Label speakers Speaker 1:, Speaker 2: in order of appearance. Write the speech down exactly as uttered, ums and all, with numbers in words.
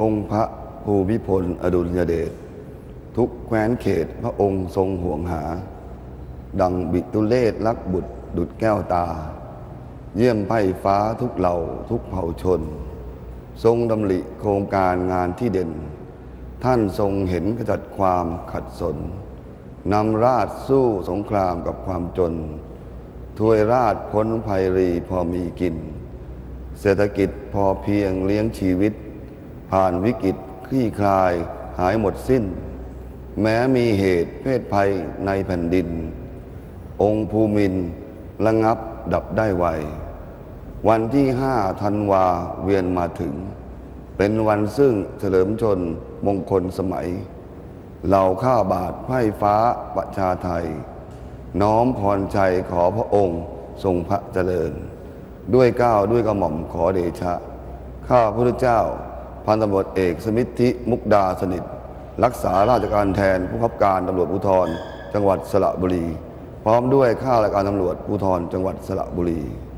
Speaker 1: องค์พระภูมิพลอดุลยเดชทุกแคว้นเขตพระองค์ทรงห่วงหาดังบิตุเลศรักบุตรดุจแก้วตาเยี่ยมไพร่ฟ้าทุกเหล่าทุกเผ่าชนทรงดำริโครงการงานที่เด่นท่านทรงเห็นขจัดความขัดสนนำราชสู้สงครามกับความจนถวยราชพ้นภัยรีพอมีกินเศรษฐกิจพอเพียงเลี้ยงชีวิตผ่านวิกฤตคลี่คลายหายหมดสิ้นแม้มีเหตุเพศภัยในแผ่นดินองค์ภูมินทร์ระงับดับได้ไววันที่ห้าธันวาเวียนมาถึงเป็นวันซึ่งเฉลิมชนมงคลสมัยเหล่าข้าบาทไพร่ฟ้าประชาไทยน้อมพรชัยขอพระองค์ทรงพระเจริญด้วยเกล้าด้วยกระหม่อมขอเดชะข้าพระพุทธเจ้าพันตำรวจเอกสมิทธิมุกดาสนิทรักษาราชการแทนผู้บังคับการตำรวจภูธรจังหวัดสระบุรีพร้อมด้วยข้าราชการตำรวจภูธรจังหวัดสระบุรี